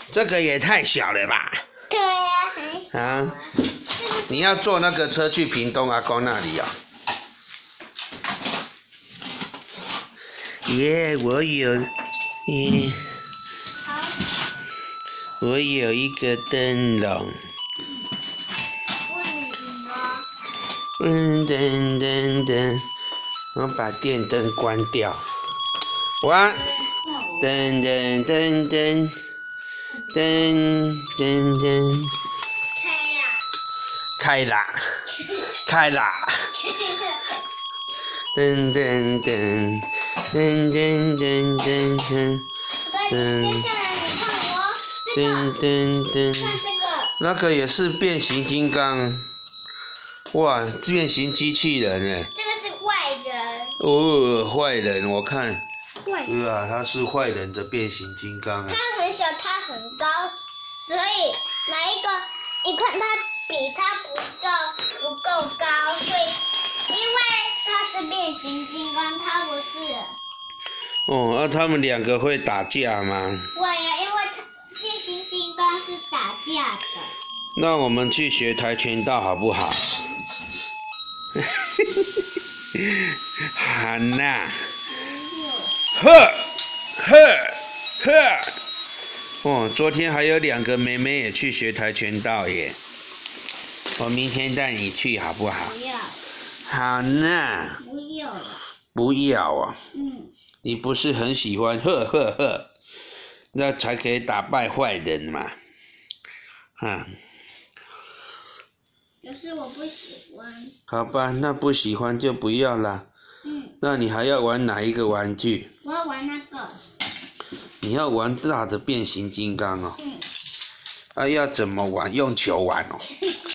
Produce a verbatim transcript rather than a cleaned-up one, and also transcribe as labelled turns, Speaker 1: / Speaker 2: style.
Speaker 1: 这个也太小了吧？
Speaker 2: 对呀，很小
Speaker 1: 啊！你要坐那个车去屏东阿公那里啊？耶，我有，耶，我有一个灯笼。嗯，噔噔噔，我把电灯关掉。哇，噔噔噔噔，噔噔噔，开啦，开啦，噔噔噔，噔噔噔噔噔，噔，
Speaker 2: 接下来你看我这
Speaker 1: 噔
Speaker 2: 个，
Speaker 1: 噔噔，
Speaker 2: 看这个，
Speaker 1: 那个也是变形金刚。哇，变形机器人哎！
Speaker 2: 这个是坏人。
Speaker 1: 哦，坏人，我看，
Speaker 2: 坏人。
Speaker 1: 对啊，他是坏人的变形金刚啊。
Speaker 2: 他很小，他很高，所以哪一个？你看他比他不够不够高，所以因为他是变形金刚，他不是。
Speaker 1: 哦，那、啊、他们两个会打架吗？
Speaker 2: 会呀，因为他变形金刚是打架的。
Speaker 1: 那我们去学跆拳道好不好？好呐，呵，呵，呵。哦，昨天还有两个妹妹也去学跆拳道耶。我明天带你去好不好？
Speaker 2: 不要。
Speaker 1: 好呐。
Speaker 2: 不要了。
Speaker 1: 不要啊。
Speaker 2: 嗯。
Speaker 1: 你不是很喜欢呵呵呵，那才可以打败坏人嘛。啊。
Speaker 2: 可是我不喜欢。
Speaker 1: 好吧，那不喜欢就不要啦。
Speaker 2: 嗯。
Speaker 1: 那你还要玩哪一个玩具？
Speaker 2: 我要玩那个。
Speaker 1: 你要玩大的变形金刚哦。
Speaker 2: 嗯。
Speaker 1: 啊，要怎么玩？用球玩哦。